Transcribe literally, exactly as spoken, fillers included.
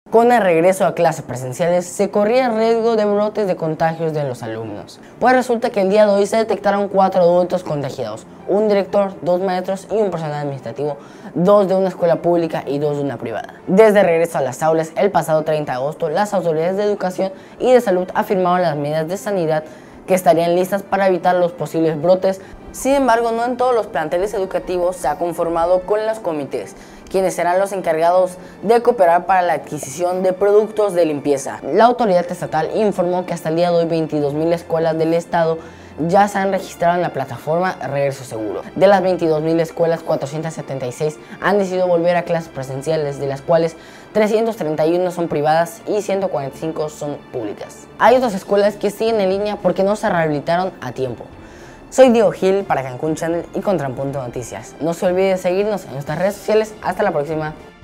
Con el regreso a clases presenciales se corría el riesgo de brotes de contagios de los alumnos, pues resulta que el día de hoy se detectaron cuatro adultos contagiados, un director, dos maestros y un personal administrativo, dos de una escuela pública y dos de una privada. Desde el regreso a las aulas el pasado treinta de agosto, las autoridades de educación y de salud afirmaron las medidas de sanidad que estarían listas para evitar los posibles brotes. Sin embargo, no en todos los planteles educativos se ha conformado con los comités, quienes serán los encargados de cooperar para la adquisición de productos de limpieza. La autoridad estatal informó que hasta el día de hoy veintidós mil escuelas del estado ya se han registrado en la plataforma Regreso Seguro. De las veintidós mil escuelas, cuatrocientas setenta y seis han decidido volver a clases presenciales, de las cuales trescientas treinta y uno son privadas y ciento cuarenta y cinco son públicas. Hay otras escuelas que siguen en línea porque no se rehabilitaron a tiempo. Soy Diego Gil para Cancún Channel y Contrapunto Noticias. No se olvide de seguirnos en nuestras redes sociales. Hasta la próxima.